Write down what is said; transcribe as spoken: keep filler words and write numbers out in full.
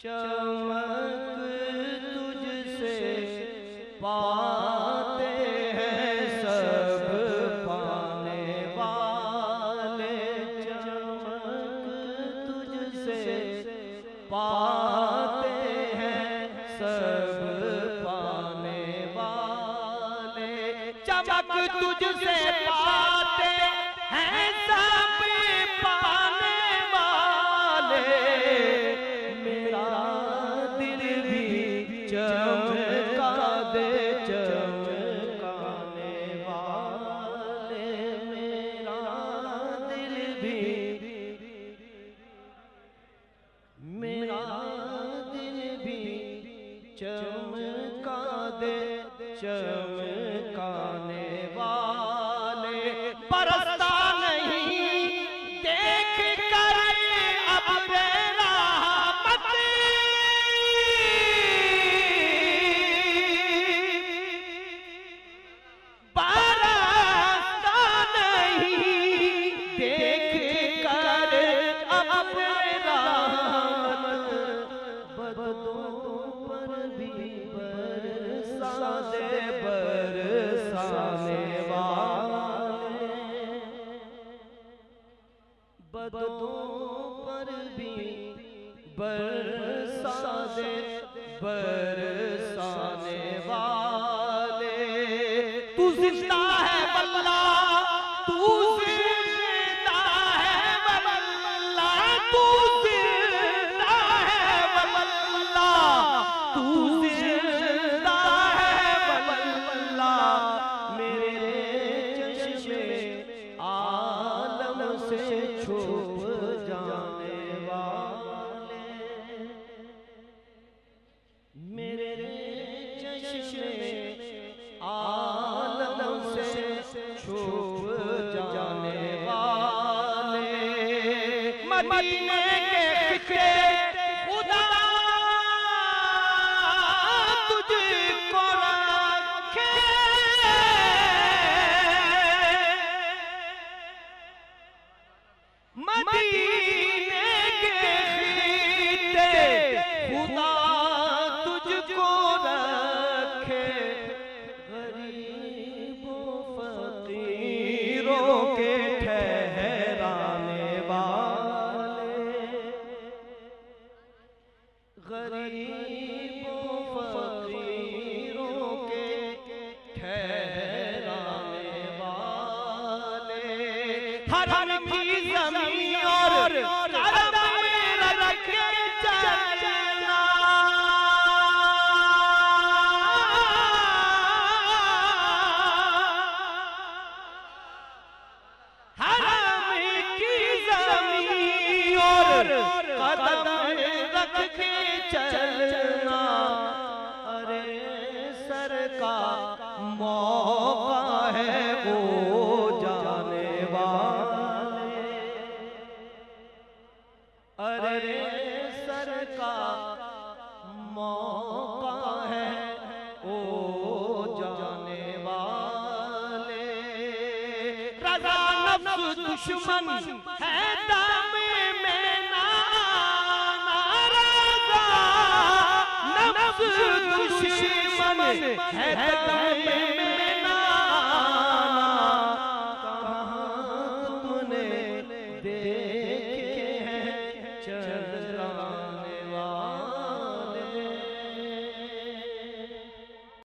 चमक तुझसे पाते हैं सब पाने वाले, चमक तुझसे पाते हैं सब पाने वाले, चमक तुझसे पाते हैं सब पाने वाले, मेरा दिल भी चमका दे चमकाने वाले, मेरा दिल भी मेरा दिल भी चमका दे चमकाने वाले, बरसता नहीं देख कर अब रहमत, बरसता नहीं देख कर अब रहमत, बदों पर भी बरसा दे बरसाने वाले, बदों पर भी बरसा दे बरसाने वाले, तू जिंदा है वल्लाह, तू जिंदा है वल्लाह, तू जिंदा है वल्लाह, तू जिंदा है वल्लाह, मेरे चश्मे आलम से छुप जाने वाले, मेरे चश्मे आलम से छुप जाने वाले, मदीने के खिते खुदा तुझको रखे, मदीने के खिते खुदा तुझको रखे, गरीबों फकीरों के ठहराने वाले, गरीबों फकीरों के ठहराने वाले, हरम की ज़मीन और करम में रख के चलना, हरम की ज़मीन और कदम रख के चलना, अरे सर का मौका है वो जाने वाले, अरे सर का मौका है वो जाने वाले, रज़ा नफ्स दुश्मन है दाम में ना रज़ा, नफ्स दुश्मन है दाम में ना, कहाँ तुमने देखे हैं चंद्रमा